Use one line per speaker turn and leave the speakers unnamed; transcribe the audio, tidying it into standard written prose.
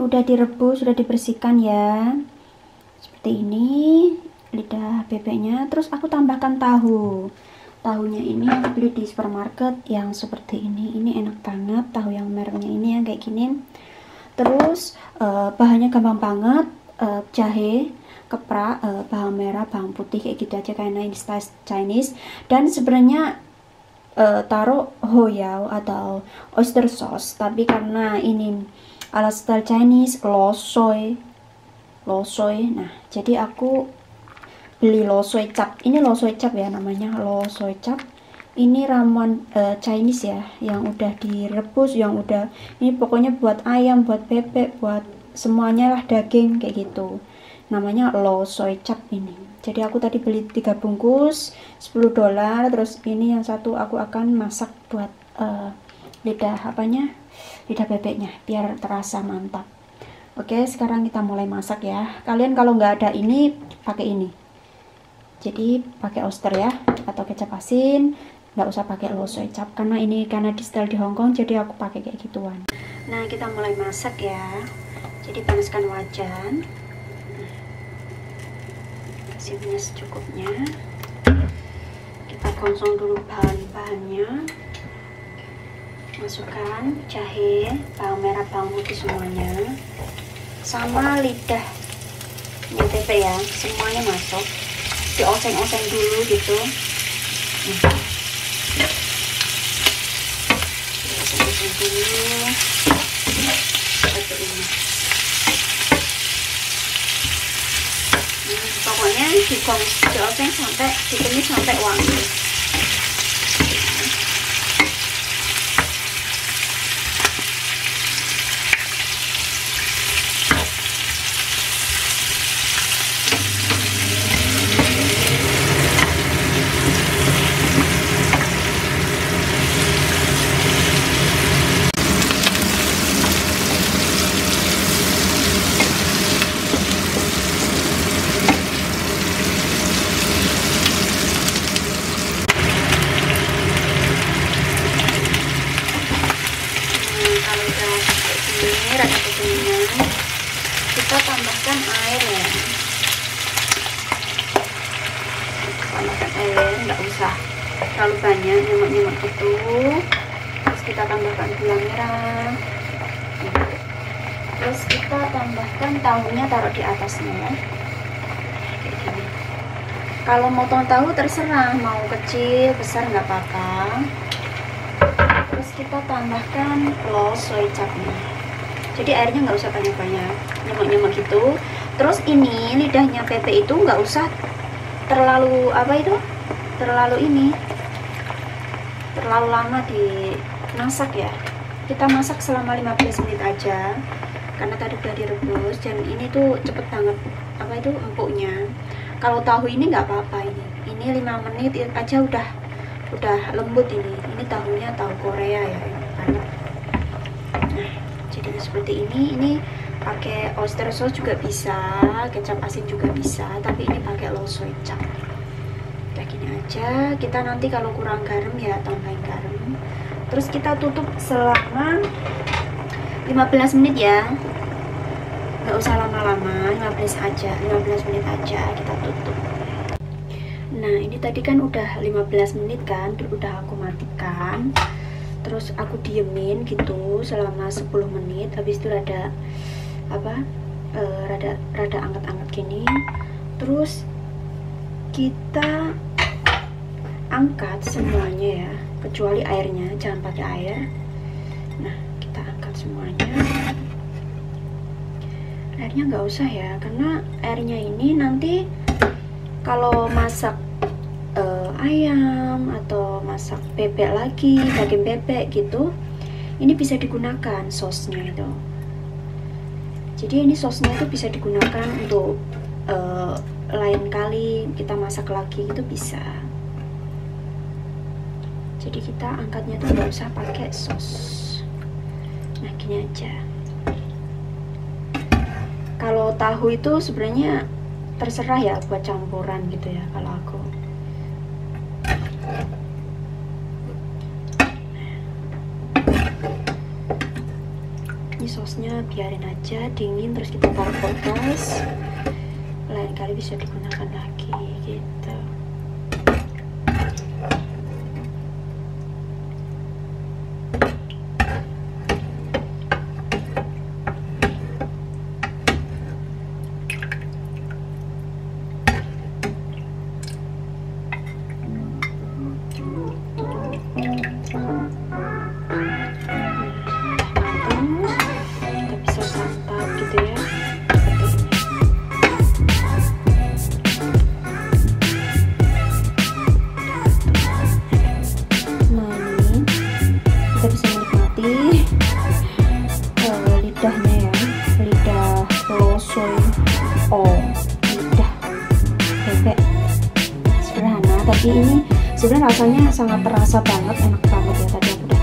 udah direbus, sudah dibersihkan ya. Seperti ini lidah bebeknya. Terus aku tambahkan tahu. Tahunya ini aku beli di supermarket yang seperti ini. Ini enak banget, tahu yang mereknya ini yang kayak gini. Terus bahannya gampang banget, jahe, keprak, bawang merah, bawang putih, kayak gitu aja karena ini style Chinese. Dan sebenarnya taruh hoyao atau oyster sauce, tapi karena ini ala style Chinese, lo soy. Nah jadi aku beli lo soy cap. Ini lo soy cap ya namanya, lo soy cap. Ini ramuan Chinese ya, yang udah direbus, yang udah ini pokoknya buat ayam, buat bebek, buat semuanya lah, daging kayak gitu. Namanya lo soy cap ini. Jadi aku tadi beli 3 bungkus $10. Terus ini yang satu aku akan masak buat lidah bebeknya biar terasa mantap. Oke, sekarang kita mulai masak ya. Kalian kalau nggak ada ini pakai ini. Jadi pakai oyster ya, atau kecap asin. Nggak usah pakai lo soy cap karena di style di Hongkong, jadi aku pakai kayak gituan. Nah, kita mulai masak ya. Jadi panaskan wajan. Kasih minyak secukupnya. Kita gosong dulu bahan-bahannya. Masukkan jahe, bawang merah, bawang putih semuanya, sama lidah bebek ya, semuanya masuk. Dioseng-oseng dulu gitu. Dioseng-oseng dulu seperti ini. Pokoknya dioseng sampai ditumis sampai wangi. Rada kekinian, kita tambahkan air ya. Tambahkan air, nggak usah terlalu banyak, nyemak-nyemak gitu. Terus kita tambahkan gula merah. Terus kita tambahkan tahunya, taruh di atasnya ya. Kayak gini. Kalau motong tahu terserah, mau kecil, besar nggak apa-apa. Terus kita tambahkan lo soy capnya. Jadi airnya nggak usah banyak-banyak, nyemak-nyemak gitu. Terus ini lidahnya bebek itu nggak usah terlalu terlalu lama dimasak ya. Kita masak selama 15 menit aja karena tadi udah direbus, dan ini tuh cepet banget empuknya. Kalau tahu ini nggak apa-apa, ini 5 menit aja udah lembut. Ini tahunya tahu Korea ya, banyak. Nah, jadi seperti ini pakai oyster sauce juga bisa, kecap asin juga bisa, tapi ini pakai lo soy cap. Kayak gini aja. Kita nanti kalau kurang garam ya tambahin garam. Terus kita tutup selama 15 menit ya, nggak usah lama-lama, 15 menit aja kita tutup. Nah, ini tadi kan udah 15 menit kan, terus udah aku matikan. Terus aku diemin gitu selama 10 menit. Habis itu rada anget-anget gini. Terus kita angkat semuanya ya, kecuali airnya, jangan pakai air. Nah, kita angkat semuanya. Airnya nggak usah ya, karena airnya ini nanti kalau masak ayam atau masak bebek lagi, daging bebek gitu, ini bisa digunakan sosnya itu. Jadi ini sosnya itu bisa digunakan untuk lain kali kita masak lagi, itu bisa. Jadi kita angkatnya tuh nggak usah pakai sos. Nah, gini aja. Kalau tahu itu sebenarnya terserah ya buat campuran gitu ya, kalau aku. ini sausnya biarin aja dingin, terus kita taruh kulkas, lain kali bisa digunakan lagi gitu. Lidahnya ya, lidah losoy, lidah bebek sederhana, tapi ini sebenarnya rasanya sangat terasa banget, enak banget ya. Tadi aku